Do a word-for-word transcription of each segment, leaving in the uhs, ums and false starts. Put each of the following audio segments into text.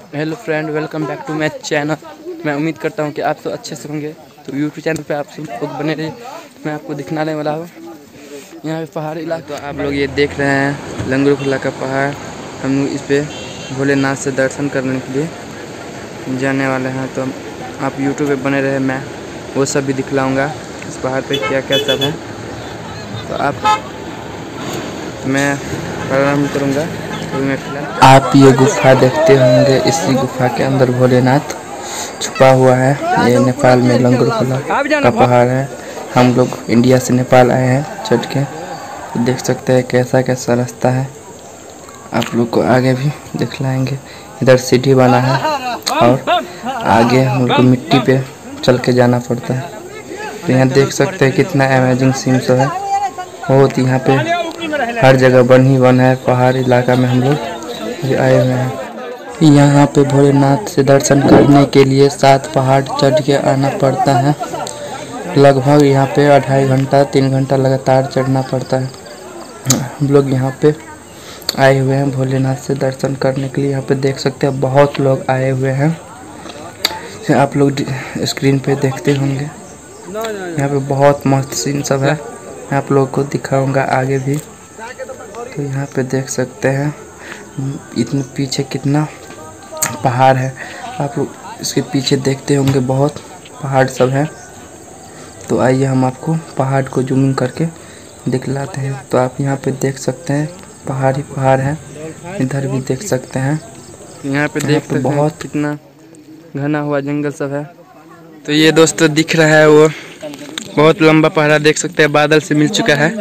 Hello friend, welcome back to my channel. मैं उम्मीद करता हूँ कि आप सब अच्छे से होंगे। तो यूट्यूब चैनल पे आप सब लोग बने रहिए। मैं आपको दिखलाने वाला हूँ यहाँ पे पहाड़ी इलाका। तो आप लोग ये देख रहे हैं लंगरू खुला का पहाड़। हम लोग इस पे भोलेनाथ से दर्शन करने के लिए जाने वाले हैं। तो आप यूट्यूब पे बने रहे, मैं वो सब भी दिखलाऊँगा इस पहाड़ पे क्या क्या सब है। तो आप तो मैं प्रारंभ करूँगा। तो मैं आप ये गुफा देखते होंगे, इसी गुफा के अंदर भोलेनाथ छुपा हुआ है। ये नेपाल में लंगरू खुला का पहाड़ है। हम लोग इंडिया से नेपाल आए हैं चढ़ के। तो देख सकते हैं कैसा कैसा रास्ता है। आप लोग को आगे भी दिखलाएंगे। इधर सीढ़ी बना है और आगे हम लोग को मिट्टी पे चल के जाना पड़ता है। तो यहाँ देख सकते हैं कितना अमेजिंग सीन सब है। बहुत यहाँ पे हर जगह वन ही वन है। पहाड़ी इलाका में हम लोग आए हुए हैं। यहाँ पे भोलेनाथ से दर्शन करने के लिए सात पहाड़ चढ़ के आना पड़ता है। लगभग यहाँ पे अढ़ाई घंटा तीन घंटा लगातार चढ़ना पड़ता है। हम लोग यहाँ पे आए हुए हैं भोलेनाथ से दर्शन करने के लिए। यहाँ पे देख सकते हैं बहुत लोग आए हुए हैं। आप लोग स्क्रीन पे देखते होंगे। यहाँ पे बहुत मस्त सीन सब है। मैं आप लोग को दिखाऊंगा आगे भी। तो यहाँ पे देख सकते हैं इतने पीछे कितना पहाड़ है। आप लोग इसके पीछे देखते होंगे बहुत पहाड़ सब है। तो आइए हम आपको पहाड़ को जूमिंग करके दिखलाते हैं। तो आप यहाँ पे देख सकते हैं पहाड़ ही पहाड़ है। इधर भी देख सकते हैं। यहाँ पे देख सकते बहुत कितना घना हुआ जंगल सब है। तो ये दोस्तों दिख रहा है वो बहुत लंबा पहाड़ देख सकते हैं। बादल से मिल चुका है।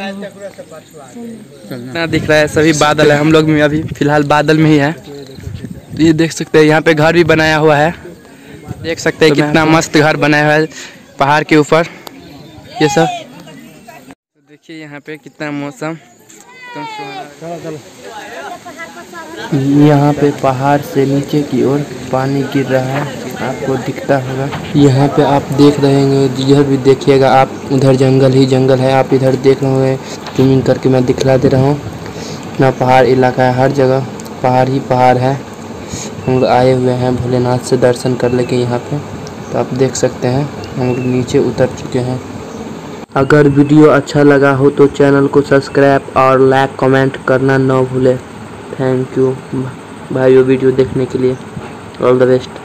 ना दिख रहा है सभी बादल है। हम लोग में अभी फिलहाल बादल में ही है। तो ये देख सकते हैं यहाँ पे घर भी बनाया हुआ है। देख सकते हैं तो कितना मस्त घर बनाया हुआ है पहाड़ के ऊपर ये सब। तो देखिए यहाँ पे कितना मौसम यहाँ पे पहाड़ से नीचे की ओर पानी गिर रहा है, आपको दिखता होगा। यहाँ पे आप देख रहे हैं, इधर भी देखिएगा आप। उधर जंगल ही जंगल है। आप इधर देख रहे होंगे। जूमिंग करके मैं दिखला दे रहा हूँ। ना पहाड़ इलाका है, हर जगह पहाड़ ही पहाड़ है। हम लोग आए हुए हैं भोलेनाथ से दर्शन कर लेके यहाँ पे। तो आप देख सकते हैं हम लोग नीचे उतर चुके हैं। अगर वीडियो अच्छा लगा हो तो चैनल को सब्सक्राइब और लाइक कमेंट करना न भूलें। थैंक यू भाइयों वीडियो देखने के लिए। All the best.